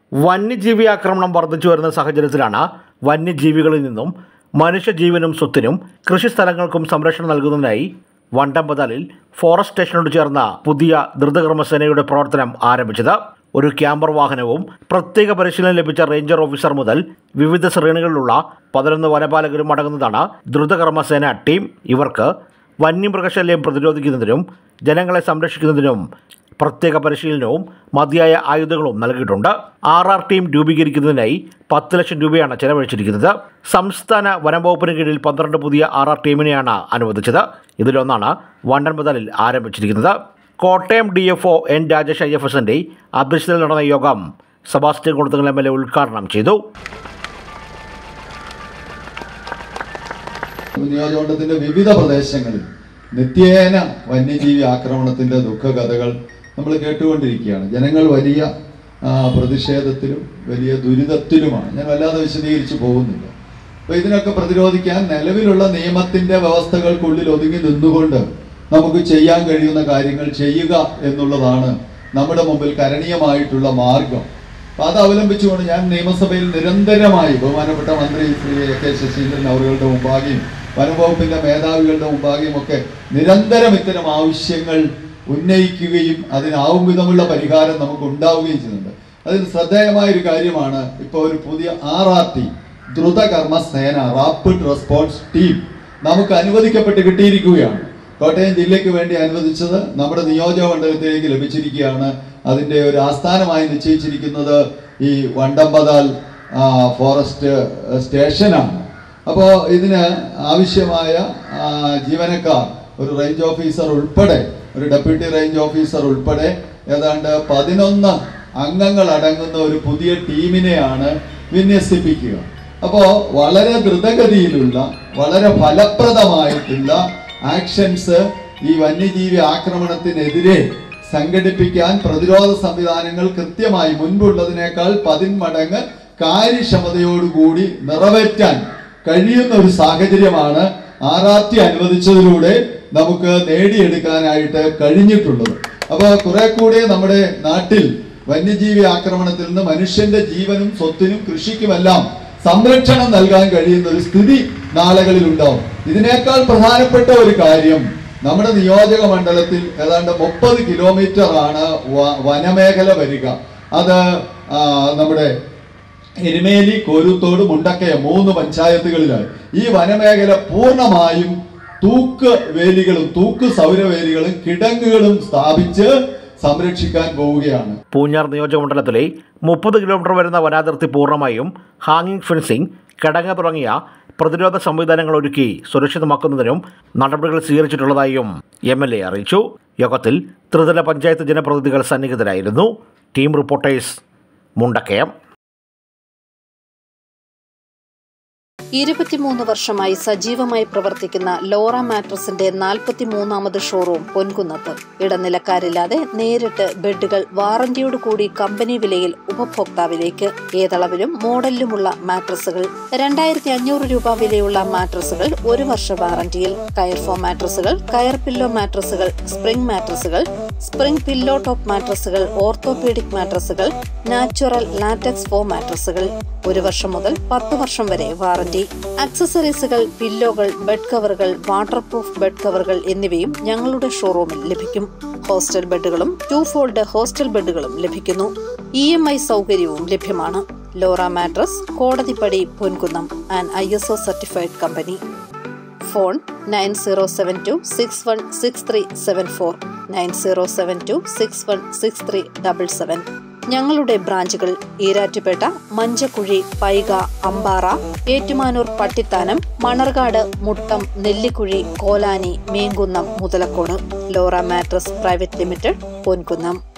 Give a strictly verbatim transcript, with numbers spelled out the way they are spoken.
വന്യജീവി ആക്രമണം വർദ്ധിച്ചു വരുന്ന സാഹചര്യത്തിലാണ് വന്യജീവികളിൽ നിന്നും മനുഷ്യജീവനും സ്വത്തിനും കൃഷിസ്ഥലങ്ങൾക്കും സംരക്ഷണം നൽകുന്നതിനായി വണ്ടംപതാലിൽ ഫോറസ്റ്റ് സ്റ്റേഷനോട് ചേർന്ന പുതിയ ദ്രുതകർമ്മസേനയുടെ പ്രവർത്തനം ആരംഭിച്ചത്. ഒരു ക്യാമ്പർ വാഹനവും പ്രത്യേക പരിശീലനം ലഭിച്ച റേഞ്ചർ ഓഫീസർ മുതൽ വിവിധ ശ്രേണികളിലുള്ള പതിനൊന്ന് വനപാലകരും അടങ്ങുന്നതാണ് ദ്രുതകർമ്മസേന ടീം. ഇവർക്ക് വന്യമൃഗശല്യം പ്രതിരോധിക്കുന്നതിനും ജനങ്ങളെ സംരക്ഷിക്കുന്നതിനും പ്രത്യേക പരിശീലനവും മതിയായ ആയുധങ്ങളും നൽകിയിട്ടുണ്ട്. ആർ ആർ ടീം രൂപീകരിക്കുന്നതിനായി പത്ത് ലക്ഷം രൂപയാണ് ചെലവഴിച്ചിരിക്കുന്നത്. സംസ്ഥാന വനംവകുപ്പിന് കീഴിൽ പന്ത്രണ്ട് പുതിയ ആർ ആർ ടീമിനെയാണ് അനുവദിച്ചത്. ഇതിലൊന്നാണ് വണ്ടൻപതാലിൽ ആരംഭിച്ചിരിക്കുന്നത്. Kottayam D F O N Rajesh I F എസിൻ്റെ അധ്യക്ഷതയിൽ നടന്ന യോഗം സെബാസ്റ്റ്യൻ കൊടുത്തങ്ങൽ എം എൽ എ ഉദ്ഘാടനം ചെയ്തു. നിയോജകമണ്ഡലത്തിന്റെ വിവിധ പ്രദേശങ്ങളിൽ നിത്യേന വന്യജീവി ആക്രമണത്തിന്റെ ദുഃഖകഥകൾ നമ്മൾ കേട്ടുകൊണ്ടിരിക്കുകയാണ്. ജനങ്ങൾ വലിയ പ്രതിഷേധത്തിലും വലിയ ദുരിതത്തിലുമാണ്. ഞാൻ വല്ലാതെ വിശദീകരിച്ചു പോകുന്നില്ല. അപ്പോൾ ഇതിനൊക്കെ പ്രതിരോധിക്കാൻ നിലവിലുള്ള നിയമത്തിന്റെ വ്യവസ്ഥകൾക്കുള്ളിൽ ഒതുങ്ങി നിന്നുകൊണ്ട് നമുക്ക് ചെയ്യാൻ കഴിയുന്ന കാര്യങ്ങൾ ചെയ്യുക എന്നുള്ളതാണ് നമ്മുടെ മുമ്പിൽ കരണീയമായിട്ടുള്ള മാർഗം. അപ്പം അത് അവലംബിച്ചുകൊണ്ട് ഞാൻ നിയമസഭയിൽ നിരന്തരമായി ബഹുമാനപ്പെട്ട മന്ത്രി ശ്രീ എ കെ ശശീന്ദ്രൻ അവരുടെ മുമ്പാകെയും വനംവകുപ്പിന്റെ മേധാവികളുടെ മുമ്പാകെയും ഒക്കെ നിരന്തരം ഇത്തരം ആവശ്യങ്ങൾ ഉന്നയിക്കുകയും അതിനാവും വിധമുള്ള പരിഹാരം നമുക്ക് ഉണ്ടാവുകയും ചെയ്യുന്നുണ്ട്. അതിൽ ശ്രദ്ധേയമായൊരു കാര്യമാണ് ഇപ്പോൾ ഒരു പുതിയ ആർ ആർ ടി ദ്രുതകർമ്മ സേന റാപ്പിഡ് റെസ്പോൺസ് ടീം നമുക്ക് അനുവദിക്കപ്പെട്ട് കിട്ടിയിരിക്കുകയാണ്. കോട്ടയം ജില്ലയ്ക്ക് വേണ്ടി അനുവദിച്ചത് നമ്മുടെ നിയോജക മണ്ഡലത്തിലേക്ക് ലഭിച്ചിരിക്കുകയാണ്. അതിൻ്റെ ഒരു ആസ്ഥാനമായി നിശ്ചയിച്ചിരിക്കുന്നത് ഈ വണ്ടംപതാൽ ഫോറസ്റ്റ് സ്റ്റേഷനാണ്. അപ്പോൾ ഇതിന് ആവശ്യമായ ജീവനക്കാർ, ഒരു റേഞ്ച് ഓഫീസർ ഉൾപ്പെടെ, ഒരു ഡെപ്യൂട്ടി റേഞ്ച് ഓഫീസർ ഉൾപ്പെടെ ഏതാണ്ട് പതിനൊന്ന് അംഗങ്ങൾ അടങ്ങുന്ന ഒരു പുതിയ ടീമിനെയാണ് വിന്യസിപ്പിക്കുക. അപ്പോൾ വളരെ ദ്രുതഗതിയിലുള്ള വളരെ ഫലപ്രദമായിട്ടുള്ള ആക്ഷൻസ് ഈ വന്യജീവി ആക്രമണത്തിനെതിരെ സംഘടിപ്പിക്കാൻ പ്രതിരോധ സംവിധാനങ്ങൾ കൃത്യമായി മുൻപുള്ളതിനേക്കാൾ പതിന്മടങ്ങ് കാര്യക്ഷമതയോടുകൂടി നിറവേറ്റാൻ കഴിയുന്ന ഒരു സാഹചര്യമാണ് ആർ ആർ ടി അനുവദിച്ചതിലൂടെ നമുക്ക് നേടിയെടുക്കാനായിട്ട് കഴിഞ്ഞിട്ടുള്ളത്. അപ്പോൾ കുറെ കൂടി നമ്മുടെ നാട്ടിൽ വന്യജീവി ആക്രമണത്തിൽ നിന്ന് മനുഷ്യന്റെ ജീവനും സ്വത്തിനും കൃഷിക്കുമെല്ലാം സംരക്ഷണം നൽകാൻ കഴിയുന്ന ഒരു സ്ഥിതി നാളുകളിൽ ഉണ്ടാവും. ഇതിനേക്കാൾ പ്രധാനപ്പെട്ട ഒരു കാര്യം, നമ്മുടെ നിയോജക മണ്ഡലത്തിൽ ഏതാണ്ട് മുപ്പത് കിലോമീറ്റർ ആണ് വനമേഖല വരിക. അത് നമ്മുടെ എരുമേലി, കോരുത്തോട്, മുണ്ടക്കയം മൂന്ന് പഞ്ചായത്തുകളിലായി ഈ വനമേഖല പൂർണ്ണമായും തൂക്ക് വേലികളും തൂക്ക് സൗരവേലികളും കിടങ്ങുകളും സ്ഥാപിച്ച് സംരക്ഷിക്കാൻ പോവുകയാണ്. പൂഞ്ഞാർ നിയോജകമണ്ഡലത്തിലെ മുപ്പത് കിലോമീറ്റർ വരുന്ന വനാതിർത്തി പൂർണ്ണമായും ഹാങ്ങിങ് ഫെൻസിംഗ്, കിടങ്ങ് തുടങ്ങിയ പ്രതിരോധ സംവിധാനങ്ങൾ ഒരുക്കി സുരക്ഷിതമാക്കുന്നതിനും നടപടികൾ സ്വീകരിച്ചിട്ടുള്ളതായും എം എൽ എ അറിയിച്ചു. യോഗത്തിൽ ത്രിതല പഞ്ചായത്ത് ജനപ്രതിനിധികൾ സന്നിഹിതരായിരുന്നു. Team reporters, Mundakayam. ഇരുപത്തിമൂന്ന് വർഷമായി സജീവമായി പ്രവർത്തിക്കുന്ന ലോറ മാട്രസിന്റെ നാൽപ്പത്തിമൂന്നാമത് ഷോറൂം പൊൻകുന്നത്ത്. ഇടനിലക്കാരില്ലാതെ നേരിട്ട് ബെഡുകൾ വാറന്റിയോടുകൂടി കമ്പനി വിലയിൽ ഉപഭോക്താവിലേക്ക്. ഏതളവിലും മോഡലിലുമുള്ള മാട്രസുകൾ. രണ്ടായിരത്തി അഞ്ഞൂറ് രൂപ വിലയുള്ള മാട്രസുകൾ ഒരു വർഷ വാറന്റിയിൽ. കയർ ഫോം മാട്രസുകൾ, കയർ പില്ലോ മാട്രസുകൾ, സ്പ്രിംഗ് മാട്രസുകൾ, സ്പ്രിംഗ് പില്ലോ ടോപ്പ് മാട്രസുകൾ, ഓർത്തോപീഡിക് മാട്രസുകൾ, നാച്ചുറൽ ലാറ്റക്സ് ഫോം മാട്രസുകൾ. ഒരു വർഷം മുതൽ പത്ത് വർഷം വരെ വാറന്റി. ആക്സസറീസുകൾ, പില്ലോകൾ, ബെഡ് കവറുകൾ, വാട്ടർ പ്രൂഫ് ബെഡ് കവറുകൾ എന്നിവയും ഞങ്ങളുടെ ഷോറൂമിൽ ലഭിക്കും. ഹോസ്റ്റൽ ബെഡുകളും ടു ഫോൾഡ് ഹോസ്റ്റൽ ബെഡുകളും ലഭിക്കുന്നു. ഇ എം ഐ സൗകര്യവും ലഭ്യമാണ്. Lora mattress, Kodathippady, Ponkunnam, and I S O certified company. Phone nine zero seven two six one six three seven four, nine zero seven two six one six three double seven. ഞങ്ങളുടെ ബ്രാഞ്ചുകൾ Erattupetta, Manjakuzhy, Paika, Ampara, Ettumanoor, Pattithanam, Manarcad, Muttom, Nellikuzhy, Kolani, Meenkunnam, Muthalakodam. Lora mattress private limited, Ponkunnam.